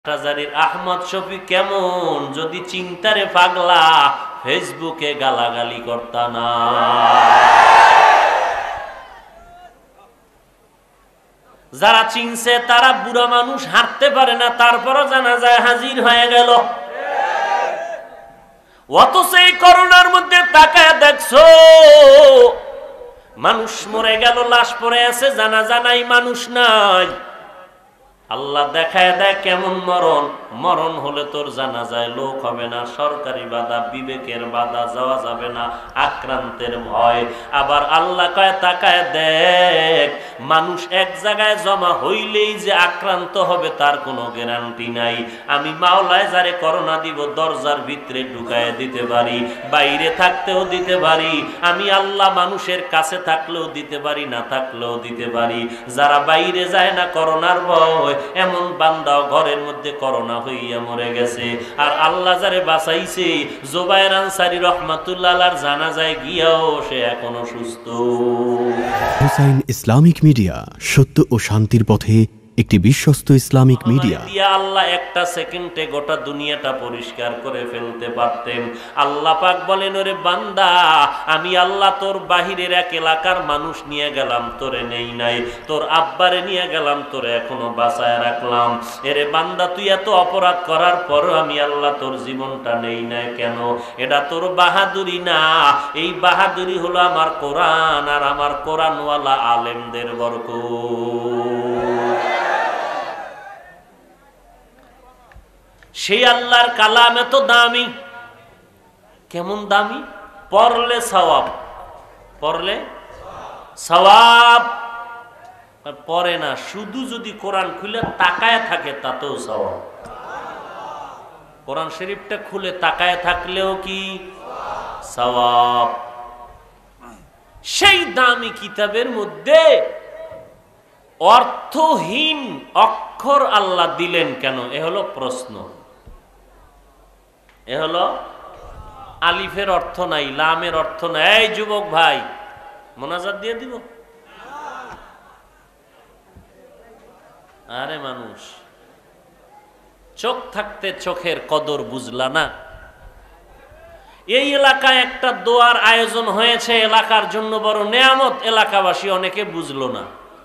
হাটহাজারীর আহমদ শফি কেমন যদি চিন্তারে পাগলা ফেসবুকে গালাগালি করতা না। যারা চিনছে তারা বুড়া মানুষ হাঁটতে পারে না, তারপরও জানাজায় হাজির হয়ে গেল। অথচ এই করোনার মধ্যে তাকায় দেখছো মানুষ মরে গেল, লাশ পড়ে আছে, জানাজা নাই, মানুষ নাই। আল্লাহ দেখায় দেয় কেমন মরণ। মরণ হলে তোর জানাজায় লোক হবে না, সরকারি বাধা, বিবেকের বাধা, যাওয়া যাবে না, আক্রান্তের ভয়। আবার আল্লাহ কয় তাকায় দেখ মানুষ এক জায়গায় জমা হইলেই যে আক্রান্ত হবে তার কোনো গ্যারান্টি নাই। আমি মাওলায় যারে করোনা দিব দরজার ভিতরে ঢুকায় দিতে পারি, বাইরে থাকতেও দিতে পারি। আমি আল্লাহ মানুষের কাছে থাকলেও দিতে পারি, না থাকলেও দিতে পারি। যারা বাইরে যায় না করোনার ভয়, এমন বান্দাও ঘরের মধ্যে করোনা হইয়া মরে গেছে। আর আল্লাহ যারে বাঁচাইছে জুবায়ের আনসারী রাহমাতুল্লাহ আলাইহির জানাজায় গিয়াও সে এখনো সুস্থ। হুসাইন ইসলামিক মিডিয়া, সত্য ও শান্তির পথে একটি বিশ্বস্ত ইসলামিক মিডিয়া। আল্লাহ একটা সেকেন্ডে গোটা দুনিয়াটা পরিষ্কার করে ফেলতে পারতেন। আল্লাহ পাক বলেন, ওরে বান্দা আমি আল্লাহ তোর বাহিরের এক এলাকার মানুষ নিয়ে গেলাম, তোরে নেই নাই, তোর আব্বারে নিয়ে গেলাম, তোরে এখনো বাঁচায় রাখলাম। এরে বান্দা তুই এত অপরাধ করার পরও আমি আল্লাহ তোর জীবনটা নেই নাই কেন? এটা তোর বাহাদুরি না, এই বাহাদুরি হলো আমার কোরআন আর আমার কোরআনওয়ালা আলেমদের বরকত। সেই আল্লাহর কালাম এত দামি। কেমন দামি? পড়লে সওয়াব, পড়লে সওয়াব। পড়ে না, শুধু যদি কোরআন খুলে তাকায় থাকে তাতেও সওয়াব। কোরআন শরীফটা খুলে তাকায় থাকলেও কি সওয়াব। সেই দামি কিতাবের মধ্যে অর্থহীন অক্ষর আল্লাহ দিলেন কেন? এ হলো প্রশ্ন। এ হলো আলিফের অর্থ নাই, লামের অর্থ নাই। এই যুবক ভাই মোনাজাত দিয়ে দিব? আরে মানুষ চোখ থাকতে চোখের কদর বুঝলা না? এই এলাকায় একটা দোয়ার আয়োজন হয়েছে, এলাকার জন্য বড় নেয়ামত, এলাকাবাসী অনেকে বুঝলো না।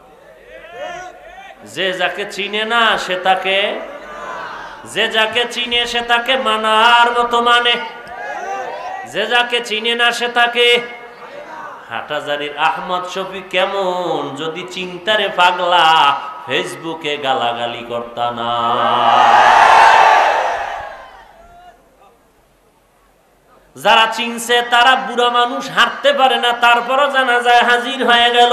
যে যাকে চিনে না সে তাকে, যে যাকে চিনে সে তাকে মানার মতো মানে, যে যাকে চিনে না সে তাকে। হাটহাজারীর আহমদ শফি কেমন যদি চিন্তারে পাগলা ফেসবুকে গালাগালি করতা না। যারা চিনছে তারা বুড়া মানুষ হাঁটতে পারে না, তারপরও জানাজায় হাজির হয়ে গেল।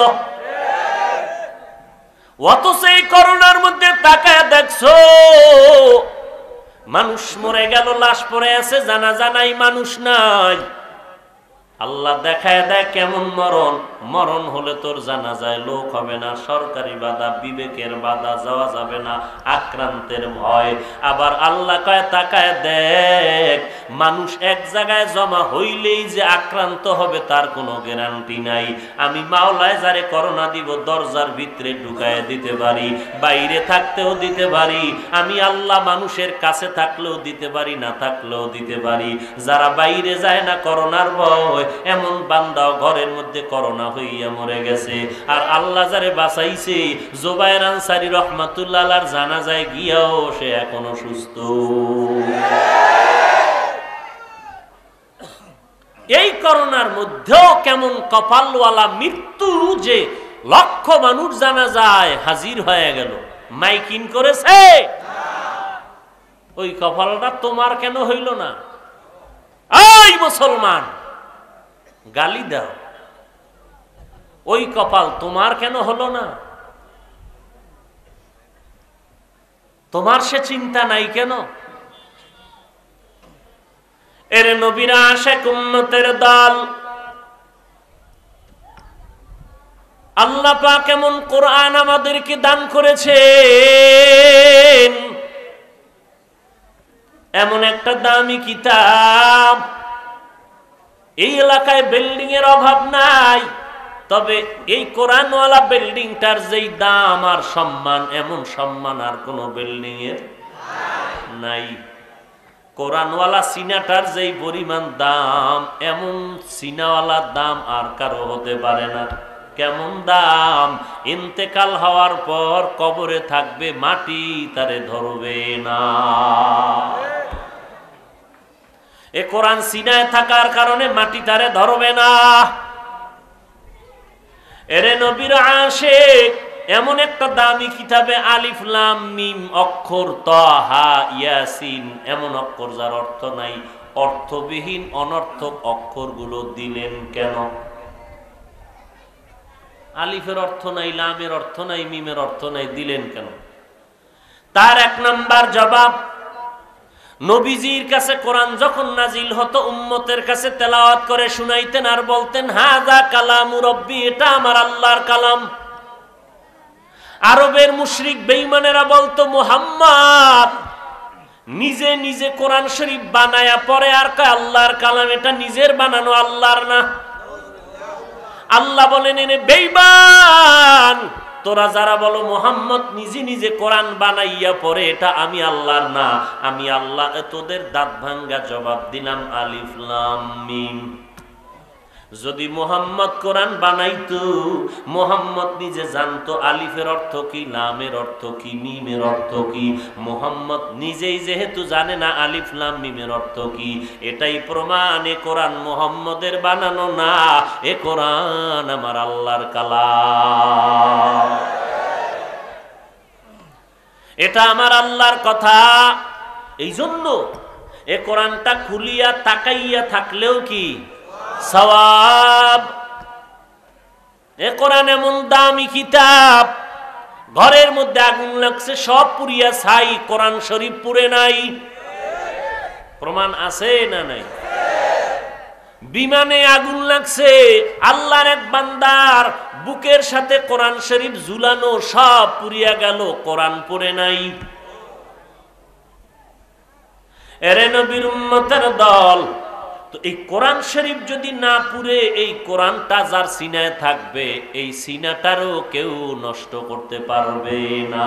অথচ এই করোনার মধ্যে তাকায় দেখছো মানুষ মরে গেল, লাশ পড়ে আছে, জানাজা নাই, মানুষ নাই। আল্লাহ দেখায় দেয় কেমন মরণ। মরণ হলে তোর জানাজায় লোক হবে না, সরকারি বাধা, বিবেকের বাধা, যাওয়া যাবে না, আক্রান্তের ভয়। আবার আল্লাহ কয় তাকায় দেখ মানুষ এক জায়গায় জমা হইলেই যে আক্রান্ত হবে তার কোনো গ্যারান্টি নাই। আমি মাওলায় যারে করোনা দিব দরজার ভিতরে ঢুকায় দিতে পারি, বাইরে থাকতেও দিতে পারি। আমি আল্লাহ মানুষের কাছে থাকলেও দিতে পারি, না থাকলেও দিতে পারি। যারা বাইরে যায় না করোনার ভয়, এমন বান্দাও ঘরের মধ্যে করোনা হইয়া মরে গেছে। আর আল্লাহ যারে বাঁচাইছে জুবায়ের আনসারী রাহমাতুল্লাহ আলাইহির জানাজায় গিয়াও সে এখনো সুস্থ। এই করোনার মধ্যেও কেমন কপালওয়ালা মৃত্যু যে লক্ষ মানুষ জানাজায় হাজির হয়ে গেল, মাইকিং করেছে। ওই কপালটা তোমার কেন হইল না? এই মুসলমান গালি দাও, ওই কপাল তোমার কেন হলো না? তোমার সে চিন্তা নাই কেন? এর নবীরা আশিক উম্মতের দল। আল্লাহ পাক এমন কোরআন আমাদেরকে দান করেছেন, এমন একটা দামি কিতাব। এই এলাকায় বিল্ডিং এর অভাব নাই, তবে এই কোরআনওয়ালা বিল্ডিংটার যেই দাম আর সম্মান, এমন সম্মান আর কোন বিল্ডিং এর নাই। কোরআনওয়ালা সিনাটার যেই পরিমাণ দাম, এমন সিনাওয়ালার দাম আর কারো হতে পারে না। কেমন দাম? ইন্তেকাল হওয়ার পর কবরে থাকবে, মাটি তারে ধরবে না। এ কোরআন সিনায় থাকার কারণে মাটি তারে ধরবে না। এরে নবীর আশিক, এমন একটা দামি কিতাবে আলিফ লাম মিম অক্ষর তাহা ইয়াসিন, এমন অক্ষর যার অর্থ নাই, অর্থবিহীন অনর্থক অক্ষরগুলো দিলেন কেন? আলিফের অর্থ নাই, লামের অর্থ নাই, মিমের অর্থ নাই, দিলেন কেন? তার এক নাম্বার জবাব, নবীজির কাছে কোরআন যখন নাজিল হতো উম্মতের কাছে তেলাওয়াত করে শুনাইতেন আর বলতেন হাযা কালামু রব্বি, এটা আমার আল্লাহর কালাম। আরবের মুশরিক বেঈমানেরা বলতো মুহাম্মদ নিজে নিজে কোরআন শরীফ বানায়া পরে আর কয় আল্লাহর কালাম, এটা নিজের বানানো, আল্লাহর না। আল্লাহ বলেন এনে বেঈমান, তোরা যারা বলো মুহাম্মদ নিজে নিজে কোরআন বানাইয়া পরে এটা আমি আল্লাহর না, আমি আল্লাহ। তোদের দাঁত ভাঙ্গা জবাব দিলাম আলিফ লাম মিম। যদি মুহাম্মদ কোরআন বানাইতো, মুহাম্মদ নিজে জানতো আলিফের অর্থ কি, লামের অর্থ কি, মিমের অর্থ কি। মুহাম্মদ নিজেই যেহেতু জানে না আলিফ লাম মিমের অর্থ কি, এটাই প্রমাণ এ কোরআন মুহাম্মদের বানানো না, এ কোরআন আমার আল্লাহর কালাম। এটা আমার আল্লাহর কথা। এই জন্য এ কোরআনটা খুলিয়া তাকাইয়া থাকলেও কি সওয়াব। এ কোরআন এমন দামি কিতাব, ঘরের মধ্যে আগুন লাগছে সব পুড়িয়া ছাই, কোরআন শরীফ পুড়ে নাই। প্রমাণ আছে না নাই? বিমানে আগুন লাগছে, আল্লাহর এক বান্দার বুকের সাথে কোরআন শরীফ ঝুলানো, সব পুড়িয়া গেল, কোরআন পড়ে নাই। এরে নবীর উম্মতের দল, তো এই কোরআন শরীফ যদি না পুড়ে, এই কোরআনটা যার সিনায় থাকবে, এই সিনাটারও কেউ নষ্ট করতে পারবে না।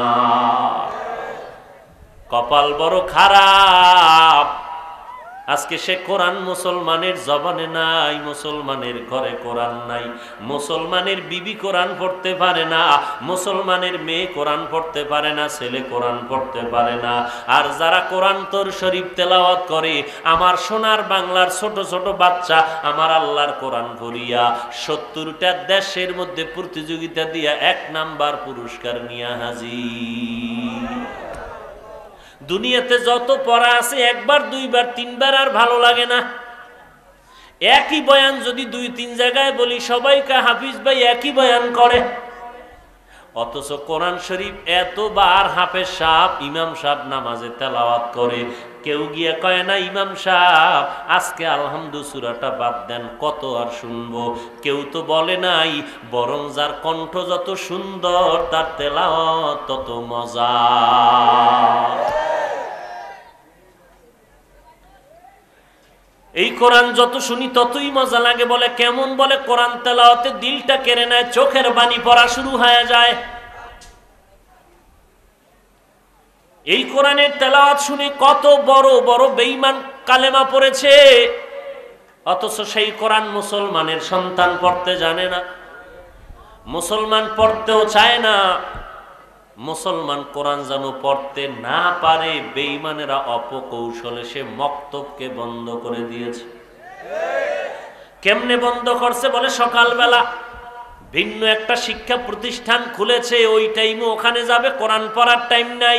কপাল বড় খারাপ, আজকে সে কোরআন মুসলমানের জবানে নাই, মুসলমানের ঘরে কোরআন নাই, মুসলমানের বিবি কোরআন পড়তে পারে না, মুসলমানের মেয়ে কোরআন পড়তে পারে না, ছেলে কোরআন পড়তে পারে না। আর যারা কোরআন তোর শরীফ তেলাওয়াত করে, আমার সোনার বাংলার ছোট ছোট বাচ্চা আমার আল্লাহর কোরআন পড়িয়া 70টা দেশের মধ্যে প্রতিযোগিতা দিয়া 1 নাম্বার পুরস্কার নিয়ে হাজির। দুনিয়াতে যত পড়া আছে একবার দুইবার তিনবার আর ভালো লাগে না। একই বয়ান যদি 2-3 জায়গায় বলি, সবাইকে হাফিজ ভাই একই বয়ান করে। অথচ কোরআন শরীফ এতবার হাফেজ সাহেব, ইমাম সাহেব নামাজে তেলাওয়াত করে, কেউ গিয়ে কয় না ইমাম সাহেব আজকে আলহামদু সূরাটা বাদ দেন, কত আর শুনবো। কেউ তো বলে নাই, বরং যার কণ্ঠ যত সুন্দর তার তেলাওয়াত তত মজা। এই কোরআন যত শুনি ততই মজা লাগে। বলে কেমন? বলে কোরআন তেলাওয়াতে দিলটা কেড়ে নেয়, চোখের পানি পড়া শুরু হয়ে যায়। এই কোরআনের তেলাওয়াত শুনে কত বড় বড় বেঈমান কালেমা পড়েছে, অথচ সেই কোরআন মুসলমানের সন্তান পড়তে জানে না, মুসলমান পড়তেও চায় না। মুসলমান কোরআন যেন পড়তে না পারে, বেঈমানেরা অপকৌশলে সে মক্তবকে বন্ধ করে দিয়েছে। কেমনে বন্ধ করছে? বলে সকালবেলা ভিন্ন একটা শিক্ষা প্রতিষ্ঠান খুলেছে, ওই টাইমে ওখানে যাবে, কোরআন পড়ার টাইম নাই,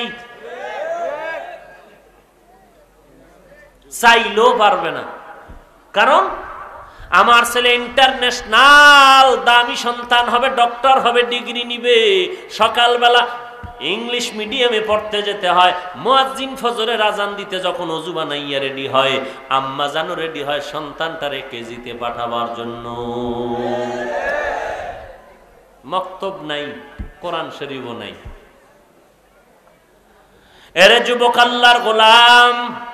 চাইলেও পারবে না। কারণ আমার ছেলে ইন্টারন্যাশনাল দামি সন্তান হবে, ডক্টর হবে, ডিগ্রি নিবে, সকালবেলা ইংলিশ মিডিয়ামে পড়তে যেতে হয়। মুয়াজ্জিন ফজরের আজান দিতে যখন ওযু বানাইয়া রেডি হয়, আম্মা জানো রেডি হয় সন্তানটারে কেজিতে পাঠাবার জন্য। মক্তব নাই, কোরআন শরীফও নাই। এরে যুবক আল্লাহর গোলাম,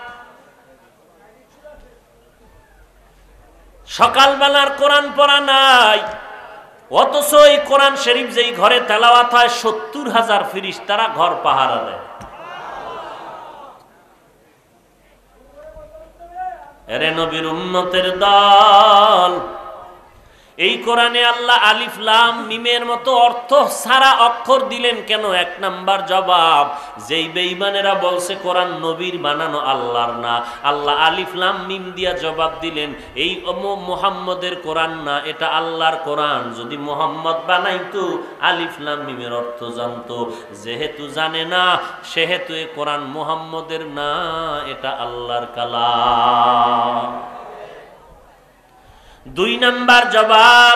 সকালবেলার কোরআন পড়া নাই, অথচ এই কোরআন শরীফ যেই ঘরে তেলাওয়াত হয় 70,000 ফেরেশতারা ঘর পাহারা দেয়। এরে নবীর উম্মতের দল, এই কোরআনে আল্লাহ আলিফ লাম মিমের মতো অর্থ সারা অক্ষর দিলেন কেন? এক নাম্বার জবাব, যেই বেঈমানেরা বলছে কোরআন নবীর বানানো, আল্লাহর না, আল্লাহ আলিফ লাম মিম দিয়া জবাব দিলেন এই মুহাম্মদের কোরআন না, এটা আল্লাহর কোরআন। যদি মুহাম্মদ বানাইতো আলিফ লাম মিমের অর্থ জানতো, যেহেতু জানে না সেহেতু এই কোরআন মুহাম্মদের না, এটা আল্লাহর কালাম। দুই নাম্বার জবাব,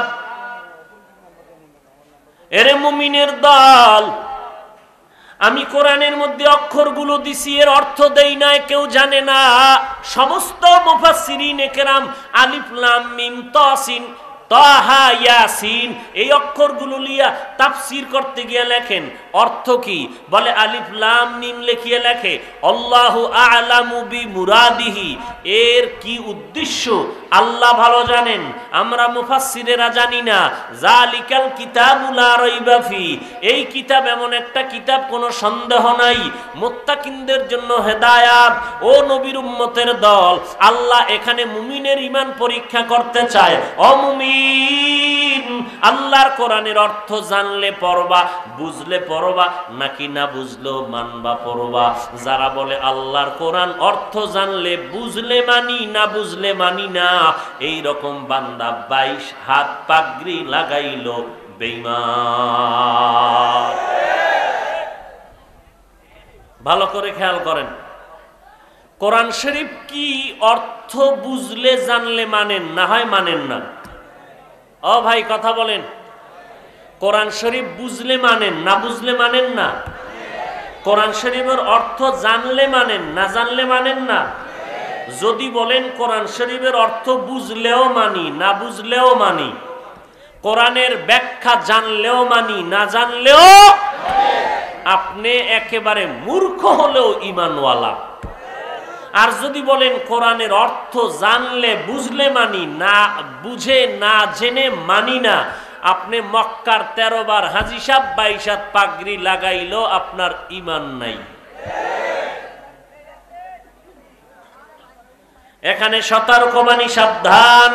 এরে মুমিনের দল, আমি কোরআনের মধ্যে অক্ষরগুলো দিছি, এর অর্থ দেই নাই, কেউ জানে না। সমস্ত মুফাসসিরিনে কেরাম আলিফ লাম মিম তাসিন তাহা ইয়াসিন এই অক্ষরগুলো লিয়া তাফসীর করতে গিয়ে লেখেন অর্থ কি? বলে আলিফ লাম মিম লিখিয়ে লেখে আল্লাহু আ'লামু বিমুরাদিহি, এর কি উদ্দেশ্য আল্লাহ ভালো জানেন, আমরা মুফাসসিরেরা জানি না। জালিকাল কিতাবু লা রাইবা ফি, এই কিতাব এমন একটা কিতাব কোনো সন্দেহ নাই, মুত্তাকিনদের জন্য হেদায়াত। ও নবীর উম্মতের দল, আল্লাহ এখানে মুমিনের ঈমান পরীক্ষা করতে চায়। ও মুমিন, আল্লাহর কোরআনের অর্থ জানলে পড়বা, বুঝলে পড়বা, নাকি না বুঝলেও মানবা পড়বা? যারা বলে আল্লাহর কোরআন অর্থ জানলে বুঝলে মানি, না বুঝলে মানি না, এই রকম বান্দা 22 হাত পাগড়ি লাগাইল বেঈমান। ভালো করে খেয়াল করেন, কোরআন শরীফ কি অর্থ বুঝলে জানলে মানেন, না হয় মানেন না? ও ভাই কথা বলেন, কোরআন শরীফ বুঝলে মানেন, না বুঝলে মানেন না? কোরআন শরীফের অর্থ জানলে মানেন, না জানলে মানেন না? যদি বলেন কোরআন শরীফের অর্থ বুঝলেও মানি, না বুঝলেও মানি, কোরআনের ব্যাখ্যা জানলেও মানি, না জানলেও, আপনি একেবারে মূর্খ হলেও ঈমানওয়ালা। আর যদি বলেন কোরআনের অর্থ জানলে বুঝলে মানি, না বুঝে না জেনে মানি না, আপনি মক্কার 13 বার হাজী সাহেব 22 হাত পাগড়ি লাগাইলো আপনার ঈমান নাই। এখানে সতর্কবাণী, সাবধান।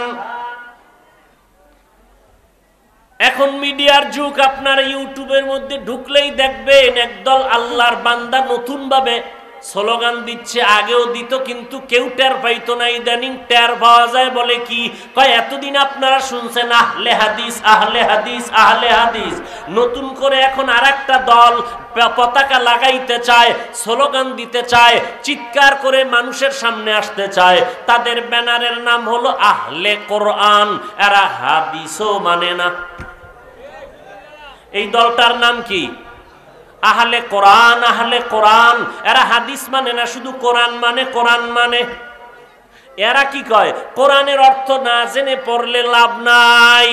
এখন মিডিয়ার যুগ, আপনার ইউটিউবের মধ্যে ঢুকলেই দেখবেন একদল আল্লাহর বান্দা নতুন ভাবে স্লোগান দিচ্ছে। আগেও দিত কিন্তু কেউ টের পাইতো না, ইদানিং টের পাওয়া যায়। বলে কি কয়, এতদিন আপনারা শুনছেন আহলে হাদিস, আহলে হাদিস, আহলে হাদিস, নতুন করে এখন আরেকটা দল পতাকা লাগাইতে চায়, স্লোগান দিতে চায়, চিৎকার করে মানুষের সামনে আসতে চায়। তাদের ব্যানারের নাম হলো আহলে কোরআন, এরা হাদিসও মানে না। এই দলটার নাম কি? আহলে কোরআন। আহলে কোরআন, এরা হাদিস মানে না, শুধু কোরআন মানে, কোরআন মানে। এরা কি কয়, কোরআনের অর্থ না জেনে পড়লে লাভ নাই।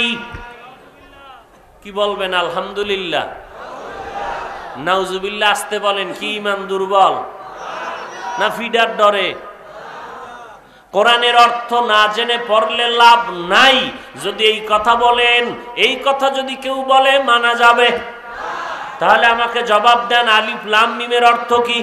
কি বলবেন? আলহামদুলিল্লাহ, নাউজুবিল্লাহ আসতে বলেন। কি ঈমান দুর্বল না ফিডার ডরে? কোরআনের অর্থ না জেনে পড়লে লাভ নাই। যদি এই কথা বলেন, এই কথা যদি কেউ বলে মানা যাবে? তাহলে আমাকে জবাব দেন, আলিফ লাম মিমের অর্থ কি?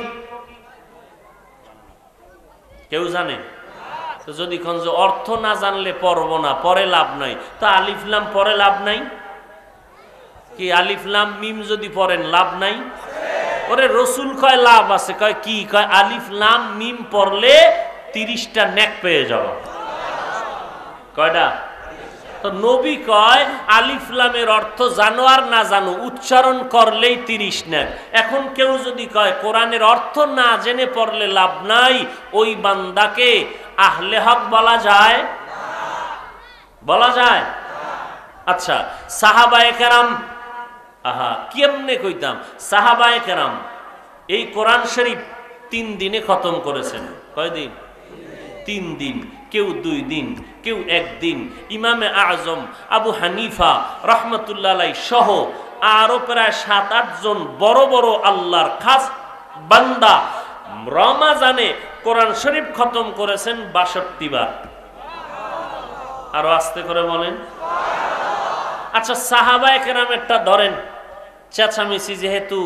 কেউ জানে? তো যদি কোন যে অর্থ না জানলে পড়ব না, পরে লাভ নাই, তো আলিফ লাম পরে লাভ নাই কি? আলিফ লাম মিম যদি পড়েন লাভ নাই? ওরে রসুল কয় লাভ আছে। কয় কি? কয় আলিফ লাম মিম পড়লে 30টা নেক পেয়ে যাবে। কয়টা? তো নবী কয় আলিফ লামের অর্থ জানো আর না জানো, উচ্চারণ করলেই 30 নেক। এখন কেউ যদি কয় কোরআনের অর্থ না জেনে পড়লে লাভ নাই, ওই বান্দাকে আহলে হক বলা যায়? বলা যায়? আচ্ছা, সাহাবায়ে কেরাম, কেমনে কইতাম, সাহাবায়ে কেরাম এই কোরআন শরীফ 3 দিনে খতম করেছেন। কয়দিন? 3 দিন। কেউ 2 দিন, কেউ 1 দিন। ইমামে আজম আবু হানিফা রহমতুল্লাহ আলাইহি সহ আরো প্রায় 7-8 জন বড় বড় আল্লাহর খাস বান্দা রমাজানে কোরআন শরীফ খতম করেছেন 62 বার। আরো আস্তে করে বলেন। আচ্ছা, সাহাবায়ে কেরামেরটা ধরেন, চেঁচামেচি যেহেতু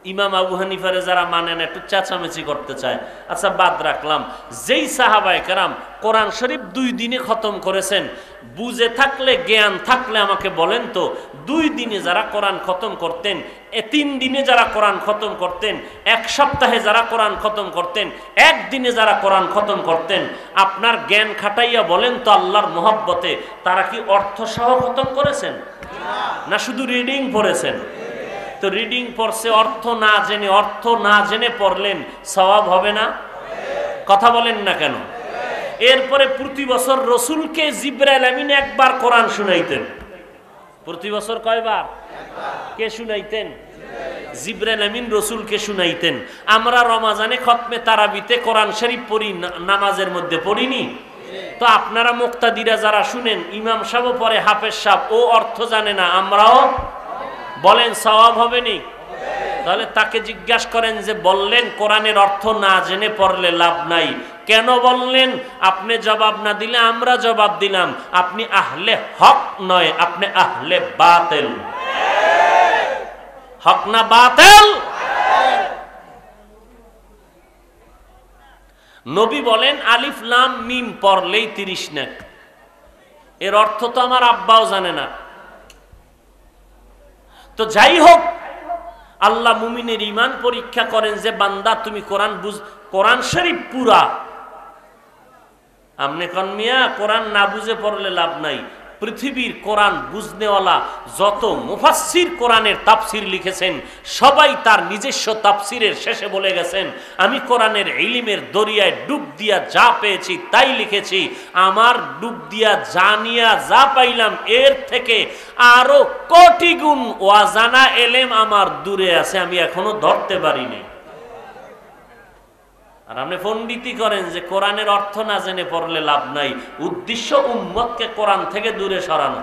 ইমাম আবু হানিফারে যারা মানেন একটু চেঁচামেচি করতে চায়। আচ্ছা বাদ রাখলাম, যেই সাহাবায়ে কেরাম কোরআন শরীফ 2 দিনে খতম করেছেন, বুঝে থাকলে জ্ঞান থাকলে আমাকে বলেন তো, 2 দিনে যারা কোরআন খতম করতেন, 3 দিনে যারা কোরআন খতম করতেন, 1 সপ্তাহে যারা কোরআন খতম করতেন, 1 দিনে যারা কোরআন খতম করতেন, আপনার জ্ঞান খাটাইয়া বলেন তো আল্লাহর মহব্বতে তারা কি অর্থ সহ খতম করেছেন না শুধু রিডিং পড়েছেন? তো রিডিং পড়ছে, অর্থ না জেনে পড়লেন, সওয়াব হবে না? কথা বলেন না কেন? এরপরে প্রতি বছর রসুলকে জিবরাইল আমিন একবার কোরআন শুনাইতেন। প্রতি বছর কয়বার? কে শুনাইতেন? জিবরাইল আমিন রসুলকে শুনাইতেন। আমরা রমাজানে খতমে তারাবিতে কোরআন শরীফ পড়ি, নামাজের মধ্যে পড়িনি? তো আপনারা মুক্তাদিরা যারা শুনেন, ইমাম সাহেব পরে হাফেজ সাহেব, ও অর্থ জানে না, আমরাও বলেন সওয়াব হবে নি? তাহলে তাকে জিজ্ঞাসা করেন যে বললেন কোরআনের অর্থ না জেনে পড়লে লাভ নাই, কেন বললেন? আপনি জবাব না দিলে আমরা জবাব দিলাম, আপনি আহলে হক নয়, আপনি আহলে বাতিল। হক না বাতিল? নবী বলেন আলিফ লাম মিম পড়লেই 30 নেক। এর অর্থ তো আমার আব্বাও জানে না। তো যাই হোক, আল্লাহ মুমিনের ঈমান পরীক্ষা করেন যে বান্দা তুমি কোরআন শরীফ পুরা। আমনে কোন মিয়া কোরআন না বুঝে পড়লে লাভ নাই। পৃথিবীর কোরআন বুঝনেওয়ালা যত মুফাসসির কোরআনের তাফসির লিখেছেন, সবাই তার নিজস্ব তাফসিরের শেষে বলে গেছেন, আমি কোরআনের ইলমের দরিয়ায় ডুব দিয়া যা পেয়েছি তাই লিখেছি। আমার ডুব দিয়া জানিয়া যা পাইলাম এর থেকে আরো কোটি গুণ অজানা এলেম আমার দূরে আছে, আমি এখনো ধরতে পারিনি। আর আপনি পণ্ডিতি করেন যে কোরআনের অর্থ না জেনে পড়লে লাভ নাই। উদ্দেশ্য উম্মতকে কোরআন থেকে দূরে সরানো।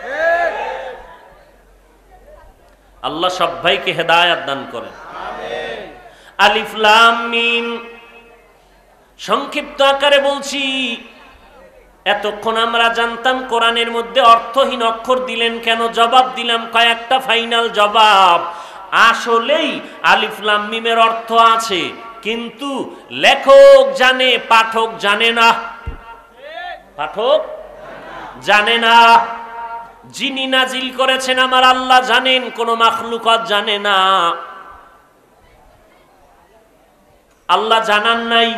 আল্লাহ সব ভাইকে হেদায়েত দান করেন। আলিফ লাম মিম সংক্ষিপ্ত আকারে বলছি। এতক্ষণ আমরা জানতাম কোরআনের মধ্যে অর্থহীন অক্ষর দিলেন কেন, জবাব দিলাম কয়েকটা ফাইনাল জবাব। আসলেই আলিফ লাম মিমের অর্থ আছে, কিন্তু লেখক জানে, পাঠক জানে না। পাঠক জানে না। যিনি নাজিল করেছেন আমার আল্লাহ জানেন, কোন মাখলুকাত জানে না। আল্লাহ জানান নাই।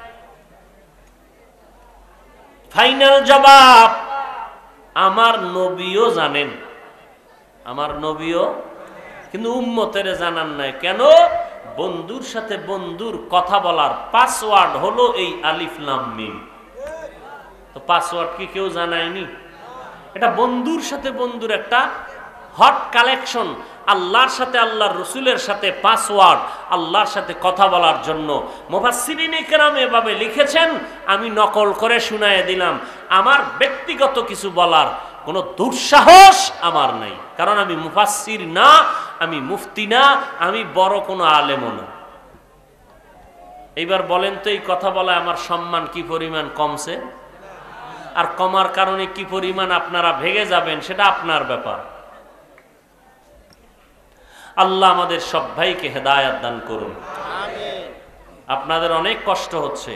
ফাইনাল জবাব, আমার নবীও জানেন, আমার নবীও, কিন্তু উম্মতের জানান নাই। কেন? বন্ধুর সাথে বন্ধুর কথা বলার পাসওয়ার্ড হলো এই আলিফ লাম মিম। তো পাসওয়ার্ড কি কেউ জানায়নি? এটা বন্ধুর সাথে বন্ধুর একটা হট কালেকশন। আল্লাহর সাথে আল্লাহর রসুলের সাথে পাসওয়ার্ড, আল্লাহর সাথে কথা বলার জন্য। মুফাসসিরিনে কেরাম এভাবে লিখেছেন, আমি নকল করে শুনায়ে দিলাম। আমার ব্যক্তিগত কিছু বলার কোনো দুঃসাহস আমার নাই, কারণ আমি মুফাসসির না, আমি মুফতি না, আমি বড় কোনো আলেমও না। এইবার বলেন তো, এই কথা বলা আমার সম্মান কি পরিমাণ কমছে? আর কমার কারণে কি পরিমাণ আপনারা ভেঙে যাবেন সেটা আপনার ব্যাপার। আল্লাহ আমাদের সব ভাইকে হেদায়েত দান করুন। আপনাদের অনেক কষ্ট হচ্ছে।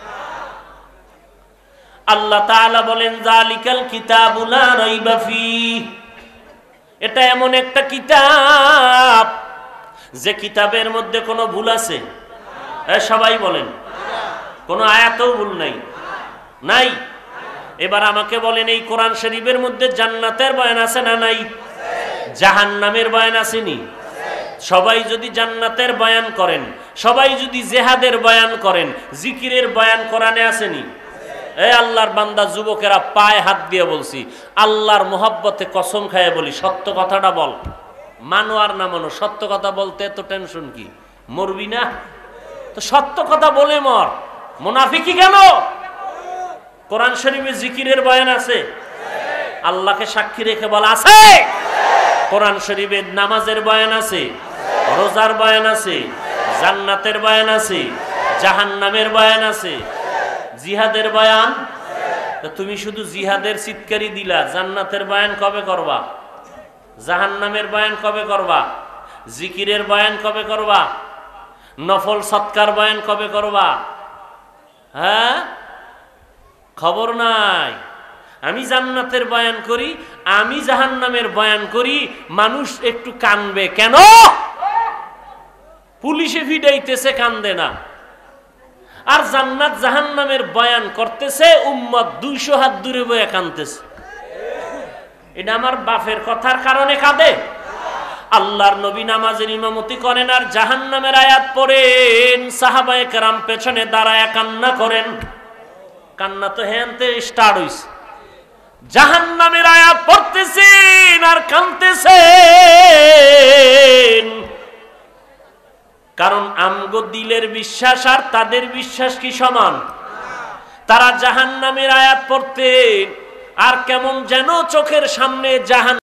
আল্লাহ তাআলা বলেন যালিকাল কিতাবু লা রাইবা ফীহ, এটা এমন একটা কিতাব যে কিতাবের মধ্যে কোনো ভুল আছে? সবাই বলেন, কোনো আয়াতেও ভুল নাই, নাই। এবার আমাকে বলেন, এই কোরআন শরীফের মধ্যে জান্নাতের বয়ান আছে না নাই? জাহান্নামের বয়ান আসেনি? সবাই যদি জান্নাতের বয়ান করেন, সবাই যদি জিহাদের বয়ান করেন, জিকিরের বয়ান কোরআনে আসেনি? এই আল্লাহর বান্দা যুবকেরা পায়ে হাত দিয়ে বলছি, আল্লাহর মোহাব্বতে কসম খায় বলি, সত্য কথাটা বল। মানো আর না মানো, সত্য কথা বলতে এত টেনশন কি? মরবি না তো সত্য কথা বলে মর, মুনাফিকি কেন? কোরআন শরীফে জিকিরের বয়ান আছে, আল্লাহকে সাক্ষী রেখে বলা আছে। কোরআন শরীফে নামাজের বয়ান আছে, রোজার বয়ান আছে, জান্নাতের বয়ান আছে, জাহান্নামের বয়ান আছে, জিহাদের বয়ান। তো তুমি শুধু জিহাদের চিৎকারি দিলা, জান্নাতের বয়ান কবে করবা? জাহান্নামের বয়ান কবে করবা? জিকিরের বয়ান কবে করবা? নফল সৎকার বয়ান কবে করবা? হ্যাঁ, খবর নাই। আমি জান্নাতের বয়ান করি, আমি জাহান্নামের বয়ান করি, মানুষ একটু কানবে কেন? পুলিশে ফিডাইতেছে, কান্দে না। আর জান্নাত জাহান্নামের বয়ান করতেছে, উম্মত 200 হাত দূরে বয়ে কানতেছে। এটা আমার বাপের কথার কারণে কাঁদে? আল্লাহর নবী নামাজের ইমামতি করেন আর জাহান্নামের আয়াত পড়েন, সাহাবায়ে কেরাম পেছনে দাঁড়ায় কান্না করেন। কান্না তো হেনতে স্টার্ট হইছে, জাহান্নামের আয়াত পড়তেছেন আর কাঁদতেছেন। কারণ আমগো দিলের বিশ্বাস আর তাদের বিশ্বাস কি সমান? তারা জাহান্নামের আয়াত পড়তেন আর কেমন যেন চোখের সামনে জাহান্নাম